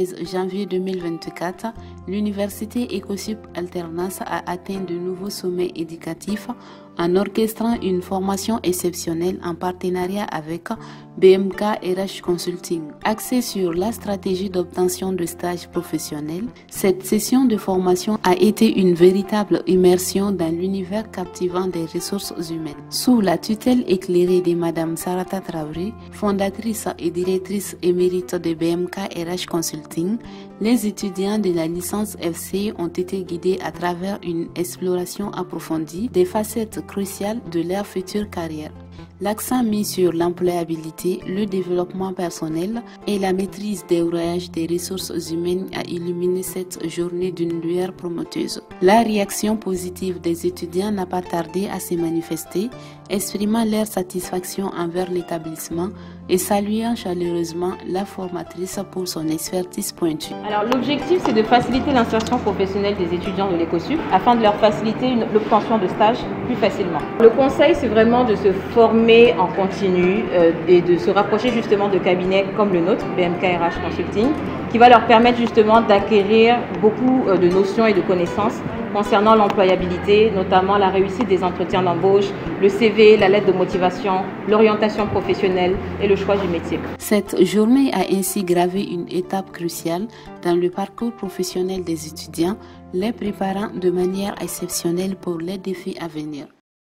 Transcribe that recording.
13 janvier 2024, l'université Ecosup Alternance a atteint de nouveaux sommets éducatifs en orchestrant une formation exceptionnelle en partenariat avec BMK RH Consulting. Axée sur la stratégie d'obtention de stages professionnels, cette session de formation a été une véritable immersion dans l'univers captivant des ressources humaines. Sous la tutelle éclairée de Madame Sarata Traoré, fondatrice et directrice émérite de BMK RH Consulting, les étudiants de la licence FC ont été guidés à travers une exploration approfondie des facettes cruciales de leur future carrière. L'accent mis sur l'employabilité, le développement personnel et la maîtrise des rouages des ressources humaines a illuminé cette journée d'une lueur prometteuse. La réaction positive des étudiants n'a pas tardé à se manifester, exprimant leur satisfaction envers l'établissement et saluant chaleureusement la formatrice pour son expertise pointue. Alors l'objectif, c'est de faciliter l'insertion professionnelle des étudiants de l'Ecosup afin de leur faciliter l'obtention de stages plus facilement. Le conseil, c'est vraiment de se former en continu et de se rapprocher justement de cabinets comme le nôtre, BMK RH Consulting, qui va leur permettre justement d'acquérir beaucoup de notions et de connaissances concernant l'employabilité, notamment la réussite des entretiens d'embauche, le CV, la lettre de motivation, l'orientation professionnelle et le choix du métier. Cette journée a ainsi gravé une étape cruciale dans le parcours professionnel des étudiants, les préparant de manière exceptionnelle pour les défis à venir.